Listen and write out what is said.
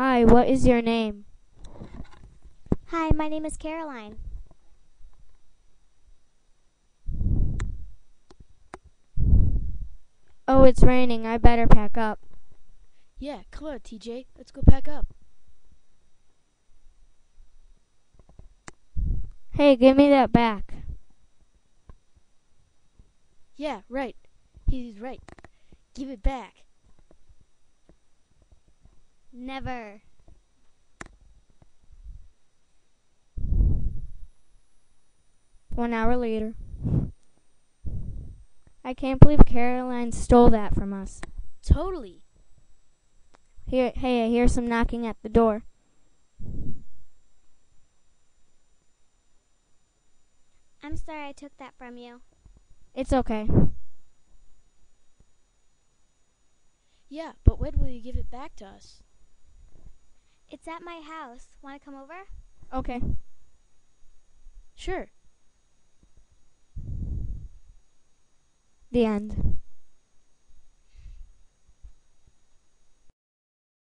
Hi, what is your name? Hi, my name is Caroline. Oh, it's raining. I better pack up. Yeah, come on, TJ. Let's go pack up. Hey, give me that back. Yeah, right. He's right. Give it back. Never. One hour later. I can't believe Caroline stole that from us. Totally. Hey, I hear some knocking at the door. I'm sorry I took that from you. It's okay. Yeah, but when will you give it back to us? It's at my house. Want to come over? Okay. Sure. The end.